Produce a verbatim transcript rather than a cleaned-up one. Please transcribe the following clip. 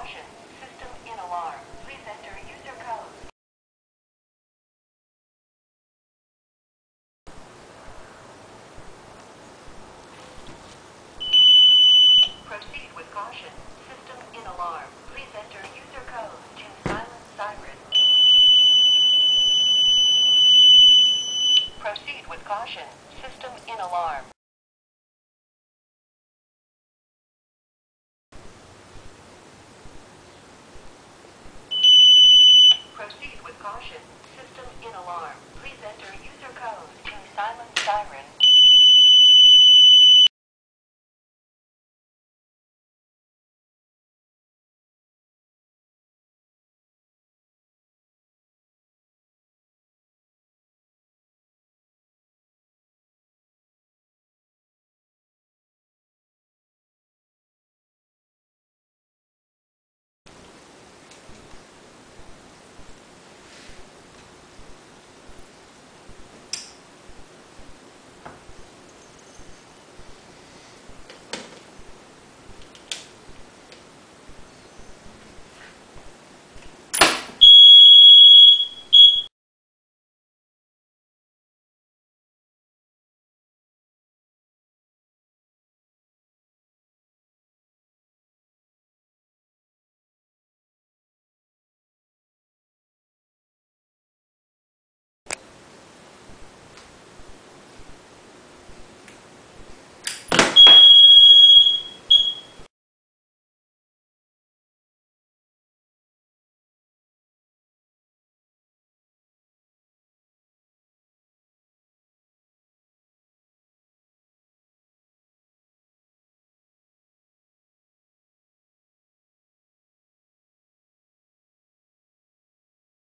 caution, system in alarm. Please enter user code. Proceed with caution, system in alarm. Please enter user code to silence siren. Proceed with caution, system in alarm. Proceed with caution, system in alarm. Please enter user code to silence siren.